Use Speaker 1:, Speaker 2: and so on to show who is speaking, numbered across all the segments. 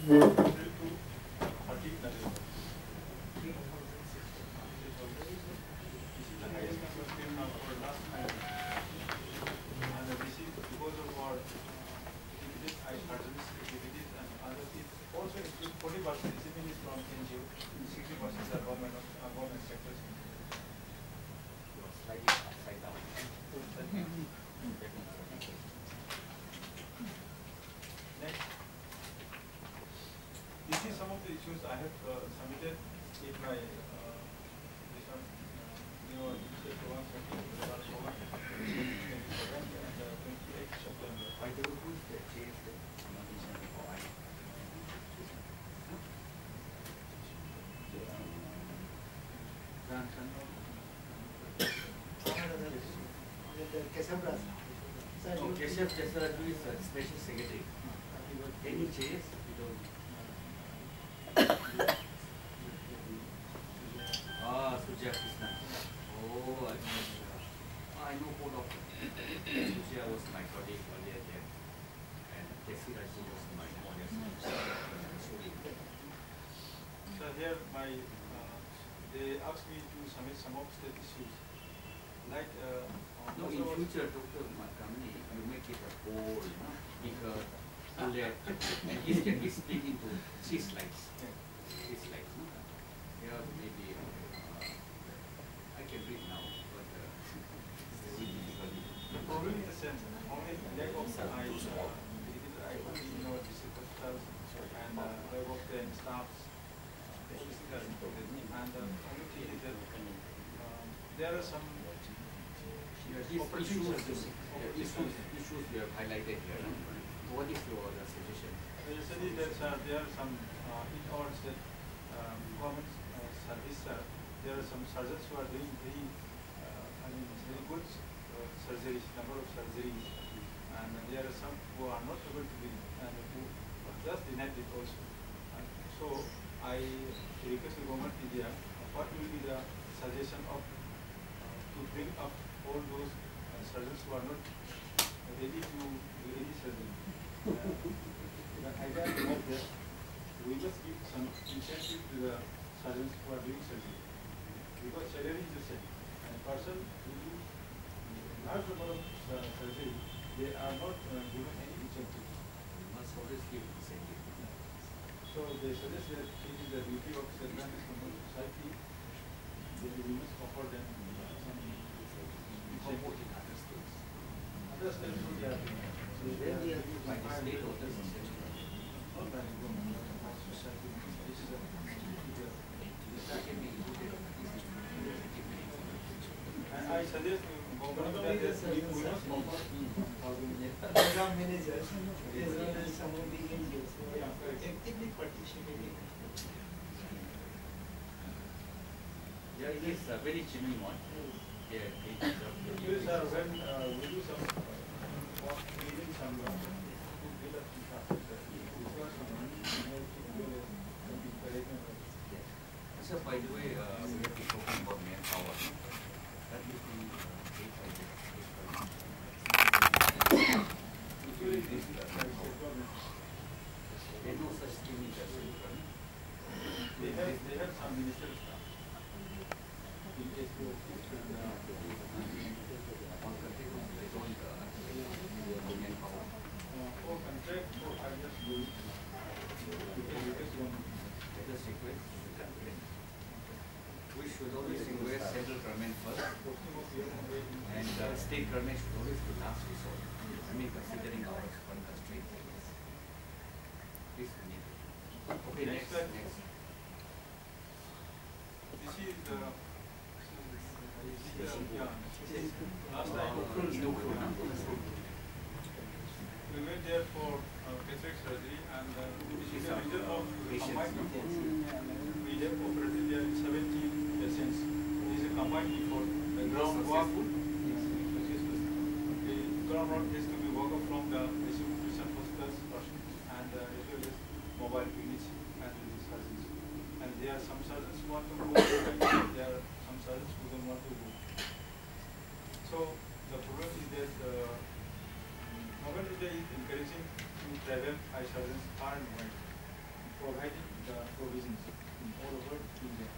Speaker 1: Some of the issues I have submitted in my this one, program and 28 September.
Speaker 2: I don't know who's the change the nomination for I. Oh, Keshav Chesaraju is a special secretary. Any changes? We don't. Sujya Krishna. Oh, I know both of them. Sujya was my colleague earlier there, and Desi Raju was my audience.
Speaker 1: So here, they asked me to submit some of the issues, like.
Speaker 2: No, in future, Dr. Makamani, you make it a whole, bigger, fuller, and this can be split into 3 slides. 3 slides. Yeah, maybe I can read now, but it's very difficult.
Speaker 1: The problem is the same. Only lack of I only know disciples and lack of the staffs, and the only thing is that there are some
Speaker 2: issues we have highlighted here. What is your suggestion?
Speaker 1: Usually there are some in our state government service. There are some surgeons who are doing very good surgeries, number of surgeries, and there are some who are not able to do and who just denied it also. So I request the government of India, what will be the suggestion of to bring up all those surgeons who are not ready to do any surgery. The idea is that we must give some incentive to the surgeons who are doing surgery, because salary is the same. And a person who do large number of surgery, they are not given any incentive.
Speaker 2: You must always give incentive.
Speaker 1: So they suggest that it is the duty of self-managed society that we must offer them some support in other states. Other states would have so
Speaker 2: then they are by the state or the
Speaker 1: not by the government, by society. This is
Speaker 2: that can be included.
Speaker 1: And I suggest government that we must offer
Speaker 3: program managers as well as some of the NGOs who are actively participating.
Speaker 2: Yeah, it is a very genuine one. Yeah,
Speaker 1: actually, sir, when we do some work, we need some to build up infrastructure.
Speaker 2: So, by the way, we have to talk about manpower. That will be
Speaker 1: usually this is
Speaker 2: there's no such thing as
Speaker 1: they have some minister staff.
Speaker 2: We should always request central government first, and state government should always be last resort. I mean, considering our current constraints. Please, okay, next.
Speaker 1: This is the last time we went there for cataract surgery, and this is the result of combined effort. We have operated there 17 patients. This is a combined effort. The ground work, the ground work has to be worked from the distribution hospitals and as well as mobile units and the surgeons. And there are some surgeons who want to go, and there are some surgeons who don't want to go. So the problem is that government is encouraging to travel eye surgeons far and wide. the provisions in all over India.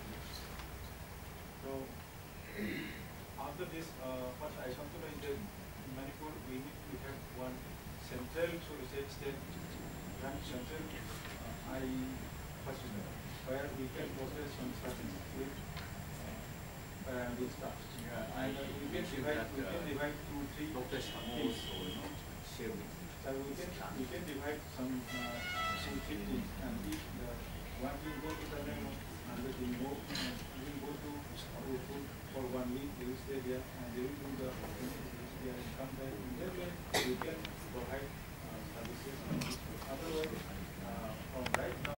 Speaker 1: So after this, what I want to know is that in Manipur we need to have one central, so to say, state, one central eye hospital where we can process some studies with paramedic staff.
Speaker 2: Yeah,
Speaker 1: And we can divide two, three
Speaker 2: Dr.
Speaker 1: teams.
Speaker 2: Shamo also, share with me.
Speaker 1: So we can divide some two, three teams, and each one team go to Tamil, another team will go to Manipur for 1 week. They will stay there and they will do the there and come back. In that way, we can provide services. Otherwise,